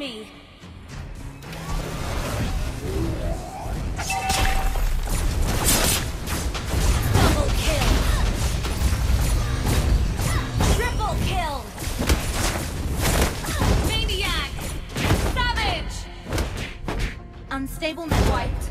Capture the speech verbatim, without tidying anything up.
me! Double kill! Triple kill! Maniac! Savage! Unstable net wiped.